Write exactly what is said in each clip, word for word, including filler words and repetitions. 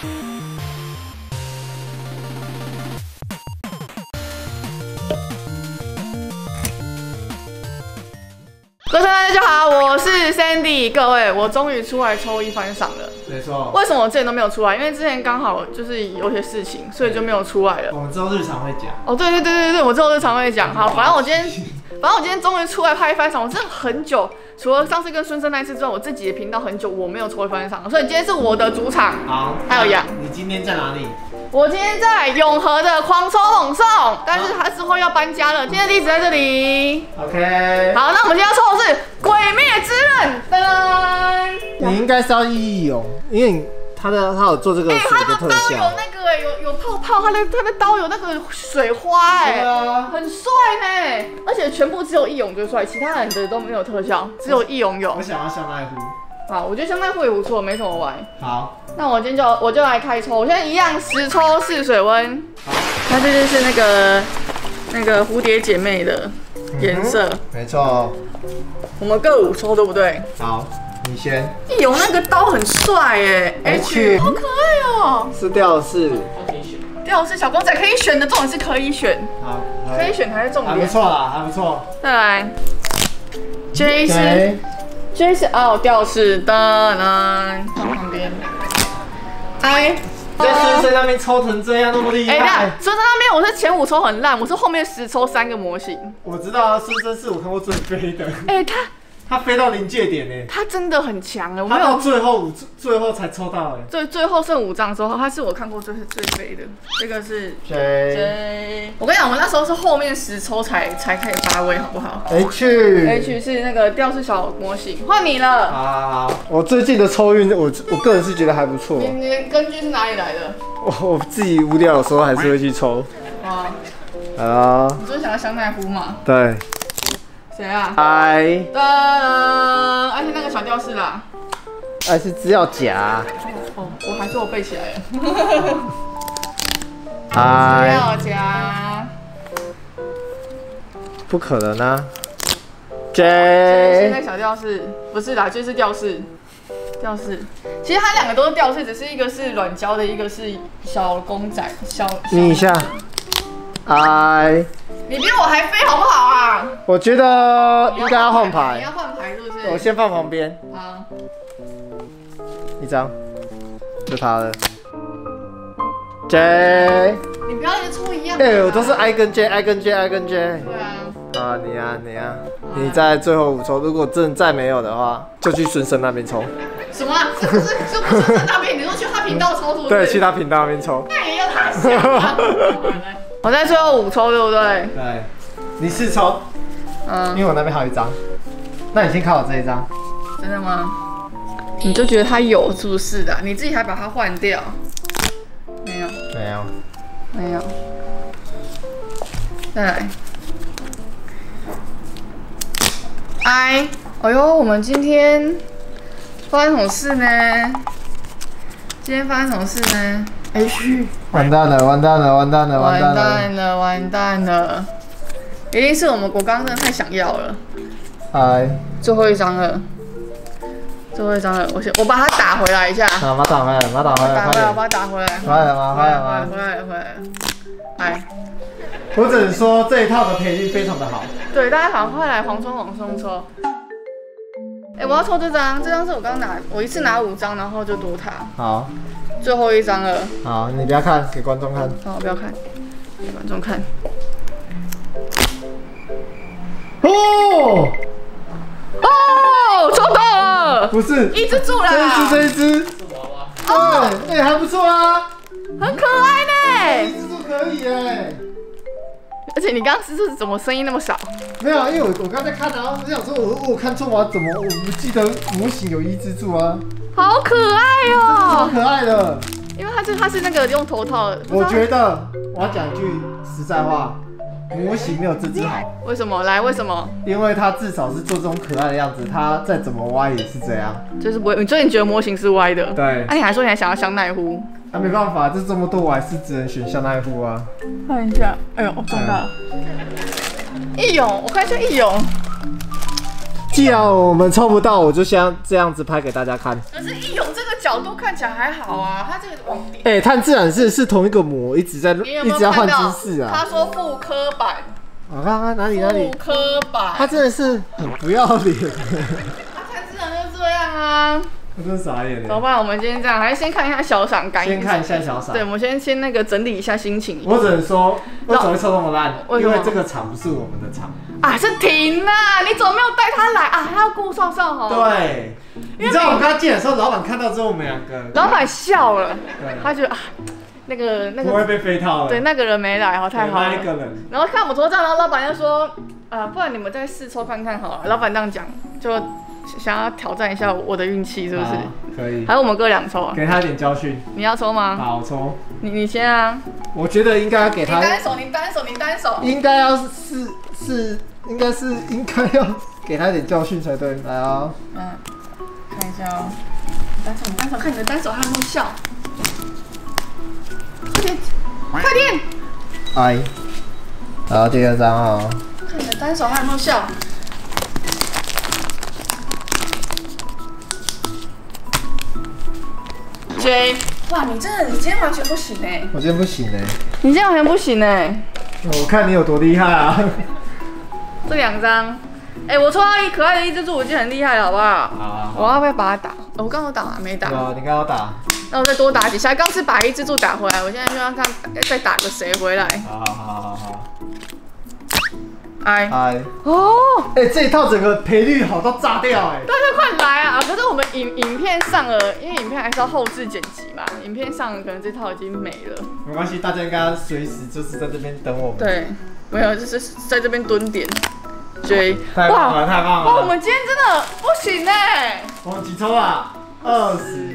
各位大家好，我是 Sandy， 各位，我终于出来抽一番赏了。 没错。为什么我之前都没有出来？因为之前刚好就是有些事情，所以就没有出来了。 我们之后日常会讲。 哦，对对对对对，我之后日常会讲。好，反正我今天，反正我今天终于出来拍一番赏，我真的很久，除了上次跟孙生那一次之外，我自己的频道很久我没有抽一番赏，所以今天是我的主场。 好， 还有羊。 你今天在哪里？ 我今天在永和的狂抽猛送，但是他之后要搬家了。今天的地址在这里。 OK。 好，那我们今天要抽的是《鬼灭之刃》。噔噔。 你应该是要义勇，因为他的他有做这个水的特效。 他的刀有那个有有泡泡，他的他的刀有那个水花哎，啊、很帅呢。而且全部只有义勇最帅，其他人的都没有特效，只有义勇有。 我想要香奈乎。 好，我觉得香奈乎也不错，没什么歪。 好， 那我今天就我就来开抽，我现在一样十抽试水温。好，那这就是那个那个蝴蝶姐妹的颜色、嗯， 没错。我们各五抽对不对？ 好，你先。 义勇那个刀很帅耶 ，H 好可爱哦、喔。 是吊饰。 吊饰小公仔可以选的，重点是可以选。 好， 可以选才是重点。 还不错啦，还不错。 再来 ，J 是。J 是哦，吊饰的呢，放旁边。I 在孙生那边抽成这样那么厉害。哎、欸， 对，孙生那边我是前五抽很烂，我是后面十抽三个模型。 我知道啊，孙生是我看过最飞的。 哎、欸，他他飞到临界点呢， 他真的很强哎，我没有到最后五最后才抽到哎， 最最后剩五张之后，他是我看过最最飞的。这个是 J J， 我跟你讲，我们那时候是后面十抽才才可以发威，好不好 ？H H 是那个吊饰小模型，换你了。 好好好，我最近的抽运，我我个人是觉得还不错。 你你根据是哪里来的？ 我我自己无聊的时候还是会去抽。 啊， 啊， 你就是想要香奈乎嘛？ 对。 谁啊 ？I， 噔，而且那个小吊饰啦。 I 是资料夹。 哦，我还是我背起来了。 I， 资料夹。 不可能啊。J， 现在小吊饰不是啦，就是吊饰。吊饰，其实它两个都是吊饰，只是一个是软胶的，一个是小公仔小。 你一下。I， 你比我还飞好不好啊？ 我觉得应该要换牌。 你要换牌是不是？ 我先放旁边。 好。 一张，就他的。J。 你不要一直抽一样的。 哎，我都是 I 跟 J，I 跟 J，I 跟 J。 对啊。 啊，你啊，你啊，你在最后五抽，如果真的再没有的话，就去孙生那边抽。 什么？是不是？是不是孙生那边？你说去他频道抽是不是？ 对，去他频道那边抽。 那也要他想。我在最后五抽，对不对？ 对，你四抽，嗯，因为我那边还有一张，那你先看我这一张。 真的吗？你就觉得他有是不是的？你自己还把它换掉？没有， 没有， 没有。再来 ，I， 哎呦，我们今天发生什么事呢？今天发生什么事呢？ H， 完蛋了，完蛋了，完蛋了， 完蛋了，完蛋了！一定是我们国刚真的太想要了。 哎， 最后一张了，最后一张了，我先我把它打回来一下。 啊，把它打回来，把它打回来， 打回来，我把它打回来。 回来了吗？回来了吗？ 回来了，回来了。哎， 我只能说这一套的赔率非常的好。 对，大家赶快来黄冲黄冲抽。哎，我要抽这张，这张是我刚拿，我一次拿五张，然后就多它。 好。 最后一张了。 好，你不要看，给观众看。 好，不要看，给观众看。 哦哦，抽到了！ 不是， 一只猪啦！ 这一只，这一只。哦，哎、欸，还不错啊， 很可爱呢。 一只猪可以哎。 而且你刚刚是怎么声音那么少？ 没有啊，因为我我刚才看啊，我想说我我看错吗？怎么我不记得模型有一只猪啊？ 好可爱哦、喔， 超可爱的。 因为它是它是那个用头套的。 我觉得我要讲一句实在话，模型没有这只好。 为什么？来，为什么？ 因为它至少是做这种可爱的样子，它再怎么歪也是这样。 就是不会，所以你觉得模型是歪的？ 对。 那、啊、你还说你还想要香奈乎？ 啊，没办法，这这么多我还是只能选香奈乎啊。 看一下，哎呦，中到了。义勇，我看一下义勇。 既然我们抽不到，我就先这样子拍给大家看。 可是义勇这个角度看起来还好啊，它这个往底。 哎，碳自然是是同一个膜，一直在一直在换姿势啊。 他说复刻版。 我看看哪里哪里。 复刻版。他真的是很不要脸。 他碳自然就这样啊。 我真傻眼了。 怎么办？我们今天这样，还是先看一下小赏感。 先看一下小赏。 对，我们先先那个整理一下心情。 我只能说，为什么会抽那么烂？因为这个场不是我们的场。啊， 是婷啊！你怎么没有带他来啊？他要顾少少哈。 对。你知道我们刚进来的时候，老板看到之后，我们两个。 老板笑了，他觉得啊，那个那个。 不会被飞套了。 对，那个人没来哈，太好了。 那一个人。 然后看我们桌上，然后老板就说，啊，不然你们再试抽看看好了。老板这样讲，就。想要挑战一下我的运气，是不是？ 可以。 还是我们各两抽啊？ 给他一点教训。 你要抽吗？ 好，我抽。 你你先啊。 我觉得应该要给他。 你单手，你单手，你单手。 应该要是是，应该是应该要给他一点教训才对。来啊。 嗯，看一下哦。单手，你单手，看你的单手还有没有笑。快点，快点。 哎。好，第二张啊。 看你的单手还有没有笑。J， 哇，你真的，你今天完全不行哎！ 我今天不行哎！ 你今天完全不行哎！ 我看你有多厉害啊！ 这两张，哎，我抽到一可爱的一只猪，已经很厉害了，好不好？ 好。 我要不要把它打？我刚刚打吗？没打。 有，你刚刚打。 那我再多打几下。刚是把一只猪打回来，我现在就要看再打个谁回来。 好好好好好。 哎哎哦，哎，这一套整个赔率好到炸掉哎！ 大家快来啊！可是我们影影片上了，因为影片还是要后置剪辑嘛，影片上了可能这套已经没了。 没关系，大家应该随时就是在这边等我们。 对，没有，就是在这边蹲点。追， 太棒了，太棒了！ 哇，我们今天真的不行哎！ 我们几抽啊？二十。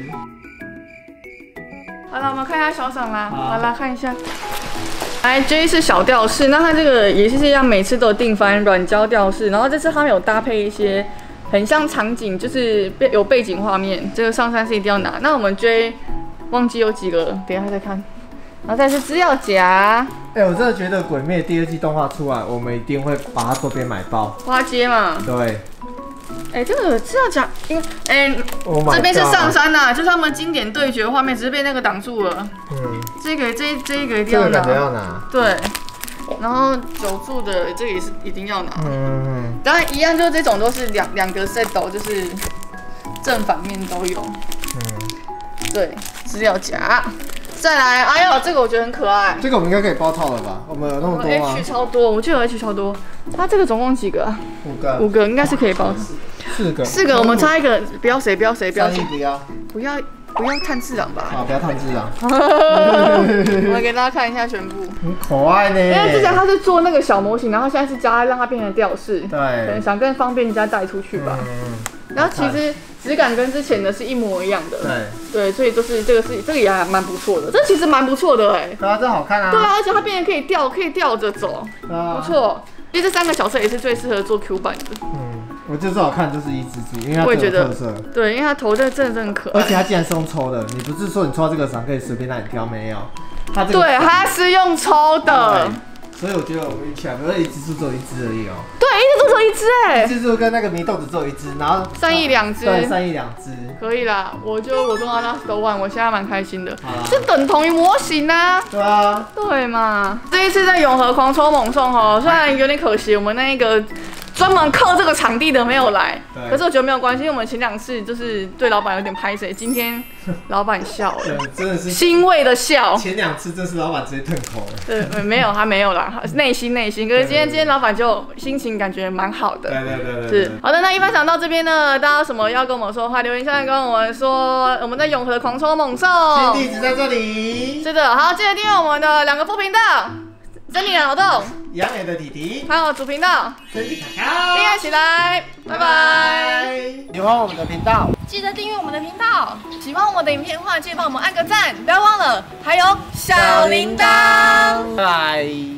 好了，我们看一下小赏啦。好了，看一下。来 ，J 是小吊饰，那它这个也是一样，每次都有定番软胶吊饰，然后这次他们有搭配一些很像场景，就是有背景画面，这个上山是一定要拿。那我们 J 忘记有几个，等一下再看。然后再是资料夹。 哎、欸，我真的觉得《鬼灭》第二季动画出来，我们一定会把它周边买爆。 花街嘛。 对。 哎、欸，这个资料夹，因为哎，欸 oh、这边是上山呐、啊，就是他们经典对决画面，只是被那个挡住了。嗯。这个这这一个一定要拿。 这个要拿。 对。然后九柱的这个也是一定要拿。嗯。当然一样，就是这种都是两两个 set 就是正反面都有。嗯。对，资料夹。再来，哎呦，这个我觉得很可爱。 这个我们应该可以包套了吧？我们有那么多吗 ？H 超多，我记得有 H 超多。它这个总共几个啊？ 五个。 五个应该是可以包。 四个。 四个，我们差一个，不要谁，不要谁，不要谁。 不要。 不要不要炭治郎吧？ 好，不要炭治郎。 我来给大家看一下全部。 很可爱呢。 因为之前他是做那个小模型，然后现在是加让它变成吊饰。 对。 可能想更方便人家带出去吧。嗯。然后其实质感跟之前的是一模一样的， 对对，所以就是这个是这个也还蛮不错的，这其实蛮不错的哎， 对啊，这好看啊， 对啊，而且它变成可以吊，可以吊着走，不错。其实这三个角色也是最适合做 Q 版的，嗯， 我觉得最好看就是一只猪，因为它最有特色， 对，因为它头真的真的很可爱， 而且它竟然是用抽的，你不是说你抽到这个赏可以随便让你挑，没有， 它这个对，它是用抽的。 所以我觉得我们一起来，不是一只猪只有一只而已哦。 对，一只猪只有一只哎。 一只猪跟那个祢豆子只有一只，然后善意两只。 对，善意两只。 可以啦，我就我中到那都玩，我现在蛮开心的。是等同于模型啊。 对啊。 对嘛？这一次在永和狂抽猛送哦，虽然有点可惜，我们那个专门刻这个场地的没有来，可是我觉得没有关系，因为我们前两次就是对老板有点拍谁，今天老板笑了， 真的是欣慰的笑。 前两次真是老板直接吞口了。 对，没有他没有啦，内心内心。可是今天今天老板就心情感觉蛮好的。 对对对对。 是好的，那一番赏到这边呢，大家有什么要跟我们说的话，留言下来跟我们说。我们在永和狂抽猛送， 新地址在这里。 是的，好，记得订阅我们的两个副频道。珍妮的脑洞， 杨野的弟弟， 还有主频道， 珍妮卡卡， 订阅起来，拜拜！ 喜欢我们的频道， 记得订阅我们的频道。喜欢我们的影片的话，记得帮我们按个赞，不要忘了，还有小铃铛。 拜拜。